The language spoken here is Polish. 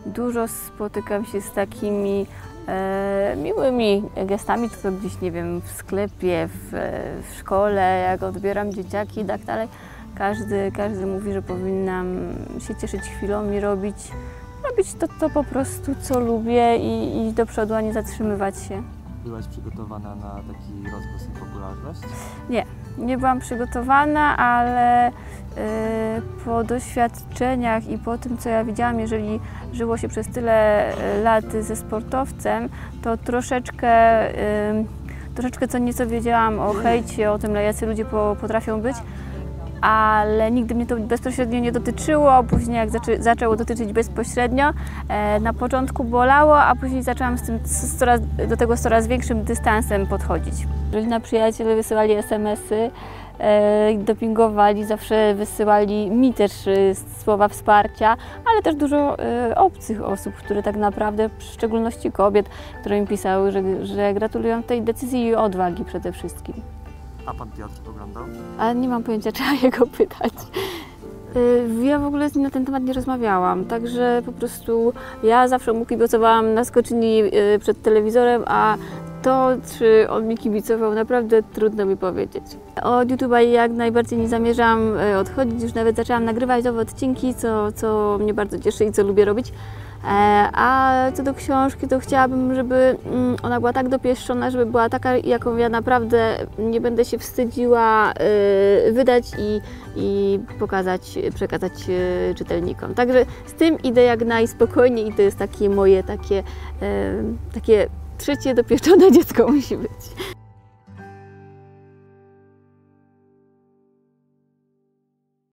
Dużo spotykam się z takimi miłymi gestami, czy to gdzieś, nie wiem, w sklepie, w szkole, jak odbieram dzieciaki i tak dalej. Każdy mówi, że powinnam się cieszyć chwilą i robić to po prostu, co lubię i iść do przodu, a nie zatrzymywać się. Byłaś przygotowana na taki rozgłos i popularność? Nie byłam przygotowana, ale po doświadczeniach i po tym, co ja widziałam, jeżeli żyło się przez tyle lat ze sportowcem, to troszeczkę co nieco wiedziałam o hejcie, o tym, jacy ludzie potrafią być, ale nigdy mnie to bezpośrednio nie dotyczyło. Później jak zaczęło dotyczyć bezpośrednio, na początku bolało, a później zaczęłam do tego z coraz większym dystansem podchodzić. Rodzina, przyjaciele wysyłali SMS-y, dopingowali, zawsze wysyłali mi też słowa wsparcia, ale też dużo obcych osób, które tak naprawdę, w szczególności kobiet, które mi pisały, że gratulują tej decyzji i odwagi przede wszystkim. A pan Piotr oglądał? Ale nie mam pojęcia, trzeba jego pytać. Ja w ogóle z nim na ten temat nie rozmawiałam, także po prostu ja zawsze mu kibicowałam na skoczni przed telewizorem, a to, czy on mi kibicował, naprawdę trudno mi powiedzieć. Od YouTube'a jak najbardziej nie zamierzam odchodzić, już nawet zaczęłam nagrywać nowe odcinki, co mnie bardzo cieszy i co lubię robić. A co do książki, to chciałabym, żeby ona była tak dopieszczona, żeby była taka, jaką ja naprawdę nie będę się wstydziła wydać i przekazać czytelnikom. Także z tym idę jak najspokojniej i to jest takie moje takie trzecie dopieszczone dziecko musi być.